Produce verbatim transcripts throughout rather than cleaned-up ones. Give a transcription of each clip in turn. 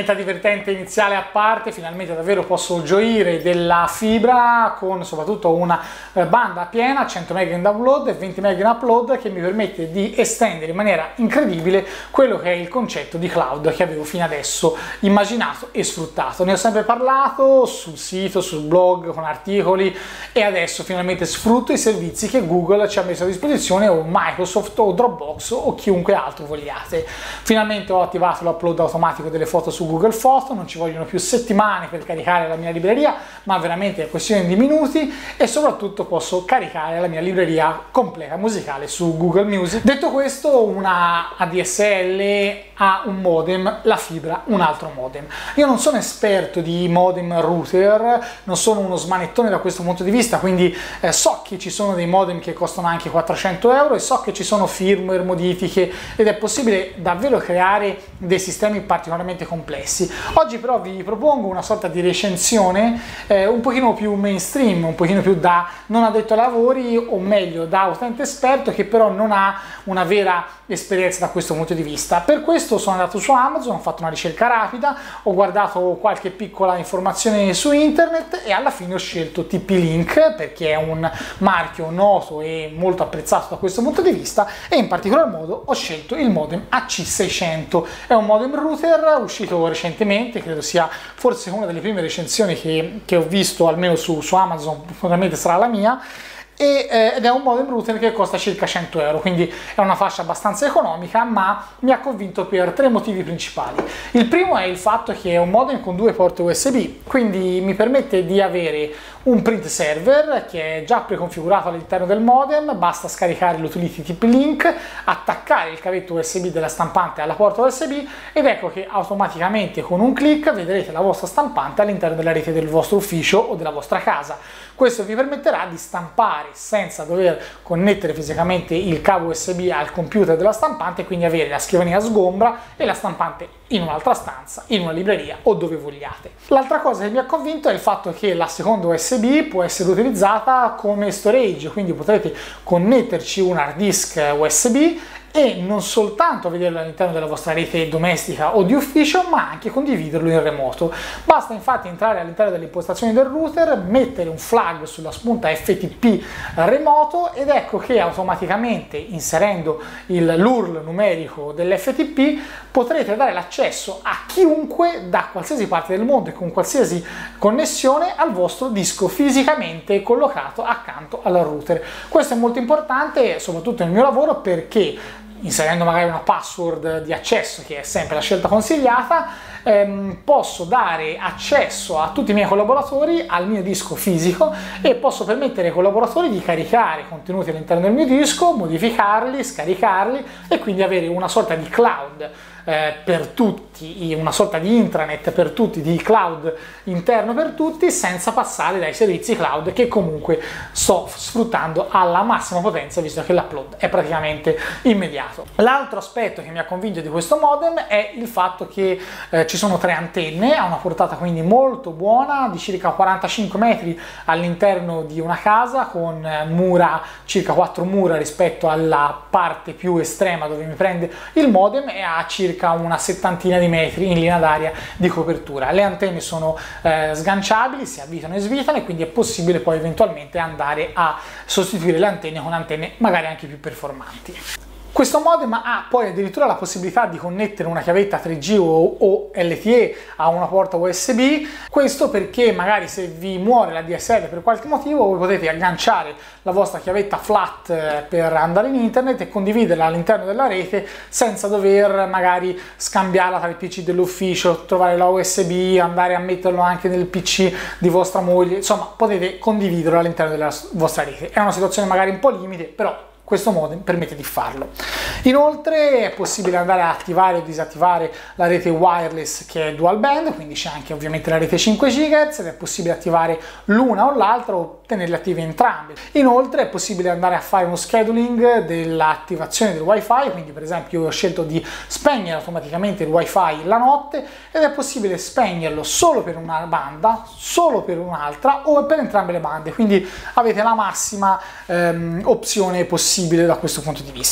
battaglia divertente iniziale a parte, finalmente davvero posso gioire della fibra con soprattutto una banda piena, cento mega in download e venti mega in upload, che mi permette di estendere in maniera incredibile quello che è il concetto di cloud che avevo fino adesso immaginato e sfruttato. Ne ho sempre parlato sul sito, sul blog, con articoli, e adesso finalmente sfrutto i servizi che Google ci ha messo a disposizione, o Microsoft o Dropbox o chiunque altro vogliate. Finalmente ho attivato l'upload automatico delle foto su Google Foto, non ci vogliono più settimane per caricare la mia libreria, ma veramente è questione di minuti, e soprattutto posso caricare la mia libreria completa musicale su Google Music. Detto questo, una A D S L ha un modem, la fibra un altro modem. Io non sono esperto di modem router, non sono uno smanettone da questo punto di vista, quindi eh, so che ci sono dei modem che costano anche quattrocento euro e so che ci sono firmware, modifiche, ed è possibile davvero creare dei sistemi particolarmente complessi. Oggi però vi propongo una sorta di recensione eh, un pochino più mainstream, un pochino più da non addetto ai lavori, o meglio da utente esperto che però non ha una vera esperienza da questo punto di vista. Per questo sono andato su Amazon, ho fatto una ricerca rapida, ho guardato qualche piccola informazione su internet e alla fine ho scelto T P-Link perché è un marchio noto e molto apprezzato da questo punto di vista, e in particolar modo ho scelto il modem A C seicento. È un modem router uscito recentemente, credo sia forse una delle prime recensioni che, che ho visto almeno su, su Amazon, probabilmente sarà la mia. E, eh, ed è un modem router che costa circa cento euro, quindi è una fascia abbastanza economica, ma mi ha convinto per tre motivi principali. Il primo è il fatto che è un modem con due porte U S B, quindi mi permette di avere un print server che è già preconfigurato all'interno del modem, basta scaricare l'utility T P-Link, attaccare il cavetto U S B della stampante alla porta U S B, ed ecco che automaticamente con un clic vedrete la vostra stampante all'interno della rete del vostro ufficio o della vostra casa. Questo vi permetterà di stampare senza dover connettere fisicamente il cavo U S B al computer della stampante, quindi avere la scrivania sgombra e la stampante in un'altra stanza, in una libreria o dove vogliate. L'altra cosa che mi ha convinto è il fatto che la seconda U S B può essere utilizzata come storage, quindi potrete connetterci un hard disk U S B e non soltanto vederlo all'interno della vostra rete domestica o di ufficio, ma anche condividerlo in remoto. Basta infatti entrare all'interno delle impostazioni del router, mettere un flag sulla spunta F T P remoto, ed ecco che automaticamente, inserendo l'U R L numerico dell'F T P, potrete dare l'accesso a chiunque da qualsiasi parte del mondo e con qualsiasi connessione al vostro disco fisicamente collocato accanto al router. Questo è molto importante, soprattutto nel mio lavoro, perché inserendo magari una password di accesso, che è sempre la scelta consigliata, ehm, posso dare accesso a tutti i miei collaboratori al mio disco fisico, e posso permettere ai collaboratori di caricare contenuti all'interno del mio disco, modificarli, scaricarli, e quindi avere una sorta di cloud eh, per tutti, una sorta di intranet per tutti, di cloud interno per tutti, senza passare dai servizi cloud che comunque sto sfruttando alla massima potenza, visto che l'upload è praticamente immediato. L'altro aspetto che mi ha convinto di questo modem è il fatto che eh, ci sono tre antenne, ha una portata quindi molto buona, di circa quarantacinque metri all'interno di una casa, con mura, circa quattro mura rispetto alla parte più estrema dove mi prende il modem, e ha circa una settantina di metri in linea d'aria di copertura. Le antenne sono eh, sganciabili, si avvitano e svitano, e quindi è possibile poi eventualmente andare a sostituire le antenne con antenne magari anche più performanti. Questo modem ha poi addirittura la possibilità di connettere una chiavetta tre G o L T E a una porta U S B, questo perché magari se vi muore la D S L per qualche motivo, voi potete agganciare la vostra chiavetta flat per andare in internet e condividerla all'interno della rete senza dover magari scambiarla tra il P C dell'ufficio, trovare la U S B, andare a metterlo anche nel P C di vostra moglie, insomma potete condividerlo all'interno della vostra rete. È una situazione magari un po' limite, però questo modem permette di farlo. Inoltre è possibile andare a attivare o disattivare la rete wireless, che è dual band, quindi c'è anche ovviamente la rete cinque gigahertz, ed è possibile attivare l'una o l'altra o tenerle attive entrambe. Inoltre è possibile andare a fare uno scheduling dell'attivazione del wifi, quindi per esempio io ho scelto di spegnere automaticamente il wifi la notte, ed è possibile spegnerlo solo per una banda, solo per un'altra o per entrambe le bande, quindi avete la massima ehm, opzione possibile da questo punto di vista.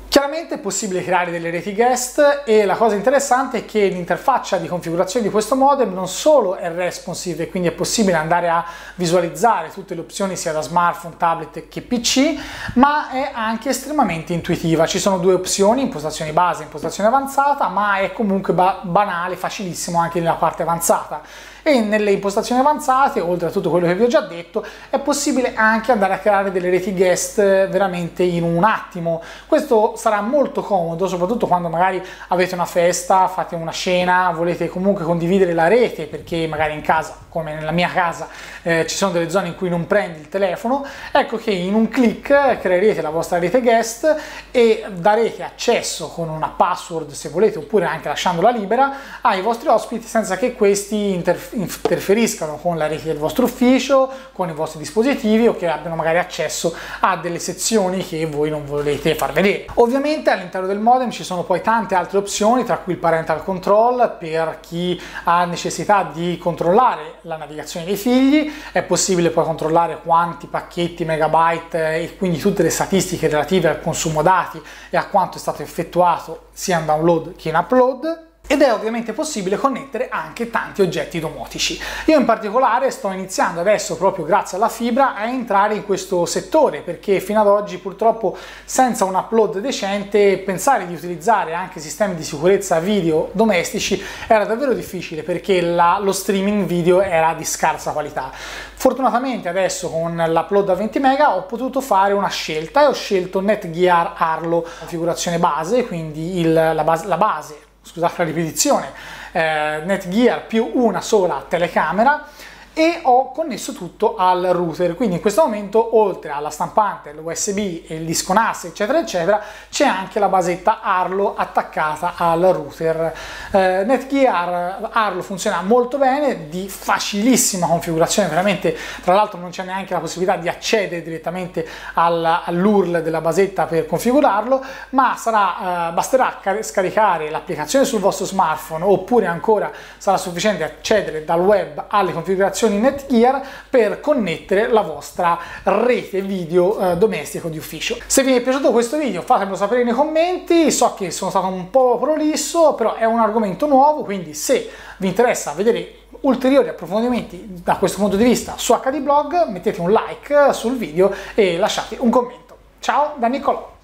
Chiaramente è possibile creare delle reti guest e la cosa interessante è che l'interfaccia di configurazione di questo modem non solo è responsive e quindi è possibile andare a visualizzare tutte le opzioni sia da smartphone, tablet che P C, ma è anche estremamente intuitiva. Ci sono due opzioni, impostazioni base e impostazione avanzata, ma è comunque ba- banale, facilissimo anche nella parte avanzata. E nelle impostazioni avanzate, oltre a tutto quello che vi ho già detto, è possibile anche andare a creare delle reti guest veramente in un attimo. Questo sarà molto comodo, soprattutto quando magari avete una festa, fate una cena, volete comunque condividere la rete, perché magari in casa, come nella mia casa, eh, ci sono delle zone in cui non prendi il telefono. Ecco che in un clic creerete la vostra rete guest e darete accesso con una password, se volete, oppure anche lasciandola libera, ai vostri ospiti senza che questi interferiscano interferiscano con la rete del vostro ufficio, con i vostri dispositivi, o che abbiano magari accesso a delle sezioni che voi non volete far vedere. Ovviamente all'interno del modem ci sono poi tante altre opzioni, tra cui il parental control per chi ha necessità di controllare la navigazione dei figli. È possibile poi controllare quanti pacchetti, megabyte e quindi tutte le statistiche relative al consumo dati e a quanto è stato effettuato sia in download che in upload. Ed è ovviamente possibile connettere anche tanti oggetti domotici. Io in particolare sto iniziando adesso, proprio grazie alla fibra, a entrare in questo settore, perché fino ad oggi purtroppo senza un upload decente pensare di utilizzare anche sistemi di sicurezza video domestici era davvero difficile, perché la, lo streaming video era di scarsa qualità. Fortunatamente adesso con l'upload a venti mega ho potuto fare una scelta e ho scelto Netgear Arlo configurazione base, quindi il, la, base, la base scusate la ripetizione, eh, Netgear più una sola telecamera, e ho connesso tutto al router. Quindi in questo momento, oltre alla stampante, l'U S B e il disco N A S eccetera eccetera, c'è anche la basetta Arlo attaccata al router. eh, Netgear Arlo funziona molto bene, di facilissima configurazione, veramente. Tra l'altro non c'è neanche la possibilità di accedere direttamente all'U R L della basetta per configurarlo, ma sarà, eh, basterà scaricare l'applicazione sul vostro smartphone, oppure ancora sarà sufficiente accedere dal web alle configurazioni Netgear per connettere la vostra rete video eh, domestico di ufficio. Se vi è piaciuto questo video fatemelo sapere nei commenti. So che sono stato un po' prolisso, però è un argomento nuovo, quindi se vi interessa vedere ulteriori approfondimenti da questo punto di vista su H D Blog, mettete un like sul video e lasciate un commento. Ciao da Niccolò!